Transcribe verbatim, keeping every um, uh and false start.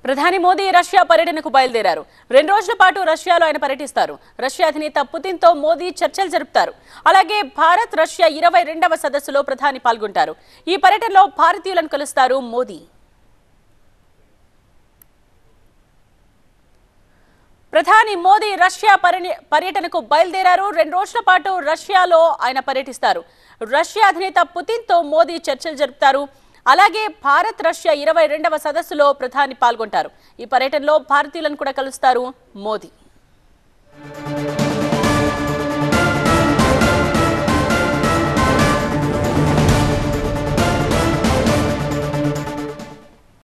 ప్రధాని మోదీ రష్యా పర్యటనకు బయలుదేరారు. రెండు రోజుల పాటు రష్యాలో ఆయన పర్యటిస్తారు. రష్యా అధినేత పుతిన్తో మోదీ చర్చలు జరుపుతారు. అలాగే భారత్ రష్యా ఇరవై రెండవ సదస్సులో ప్రధాని పాల్గొంటారు. ఈ పర్యటనలో భారతీయులను కలుస్తారు మోదీ. ప్రధాని మోదీ రష్యా పర్యటనకు బయలుదేరారు. రెండు రోజుల పాటు రష్యాలో ఆయన పర్యటిస్తారు. రష్యా అధినేత పుతిన్తో మోదీ చర్చలు జరుపుతారు. అలాగే భారత్ రష్యా ఇరవై రెండవ సదస్సులో ప్రధాని పాల్గొంటారు. ఈ పర్యటనలో భారతీయులను కూడా కలుస్తారు మోదీ.